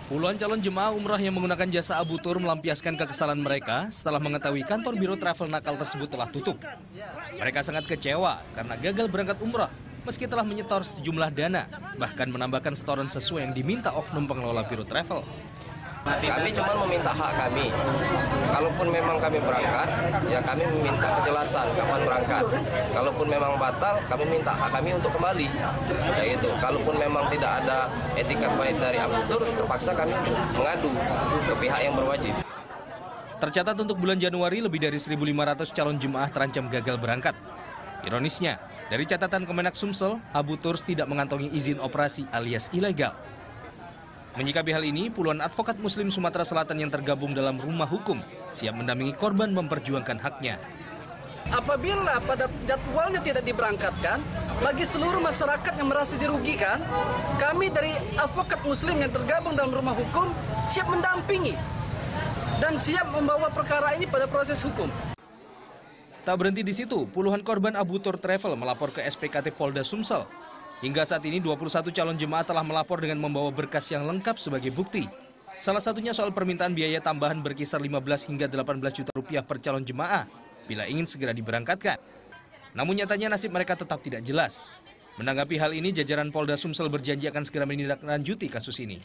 Puluhan calon jemaah umrah yang menggunakan jasa Abu Tur melampiaskan kekesalan mereka setelah mengetahui kantor biro travel nakal tersebut telah tutup. Mereka sangat kecewa karena gagal berangkat umrah meski telah menyetor sejumlah dana, bahkan menambahkan setoran sesuai yang diminta oknum pengelola biro travel. Kami cuma meminta hak kami. Kalaupun memang kami berangkat, ya kami meminta kejelasan kapan berangkat. Kalaupun memang batal, kami minta hak kami untuk kembali. Yaitu, kalaupun memang tidak ada etikat baik dari Abu Tur, terpaksa kami mengadu ke pihak yang berwajib. Tercatat untuk bulan Januari, lebih dari 1.500 calon jemaah terancam gagal berangkat. Ironisnya, dari catatan Kemenak Sumsel, Abu Tur tidak mengantongi izin operasi alias ilegal. Menyikapi hal ini, puluhan advokat Muslim Sumatera Selatan yang tergabung dalam rumah hukum siap mendampingi korban memperjuangkan haknya. Apabila pada jadwalnya tidak diberangkatkan, bagi seluruh masyarakat yang merasa dirugikan, kami dari advokat Muslim yang tergabung dalam rumah hukum siap mendampingi dan siap membawa perkara ini pada proses hukum. Tak berhenti di situ, puluhan korban Abu Tur Travel melapor ke SPKT Polda Sumsel. Hingga saat ini 21 calon jemaah telah melapor dengan membawa berkas yang lengkap sebagai bukti. Salah satunya soal permintaan biaya tambahan berkisar 15 hingga 18 juta rupiah per calon jemaah bila ingin segera diberangkatkan. Namun nyatanya nasib mereka tetap tidak jelas. Menanggapi hal ini, jajaran Polda Sumsel berjanji akan segera menindaklanjuti kasus ini.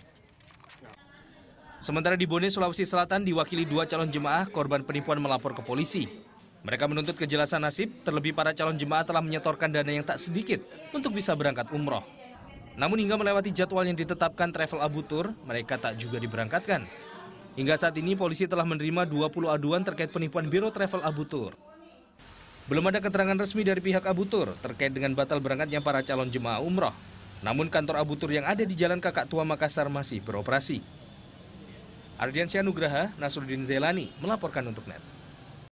Sementara di Bone, Sulawesi Selatan, diwakili 2 calon jemaah korban penipuan melapor ke polisi. Mereka menuntut kejelasan nasib, terlebih para calon jemaah telah menyetorkan dana yang tak sedikit untuk bisa berangkat umroh. Namun hingga melewati jadwal yang ditetapkan travel Abu Tur, mereka tak juga diberangkatkan. Hingga saat ini polisi telah menerima 20 aduan terkait penipuan biro travel Abu Tur. Belum ada keterangan resmi dari pihak Abu Tur terkait dengan batal berangkatnya para calon jemaah umroh. Namun kantor Abu Tur yang ada di Jalan Kakak Tua Makassar masih beroperasi. Ardiansyah Nugraha, Nasruddin Zelani melaporkan untuk NET.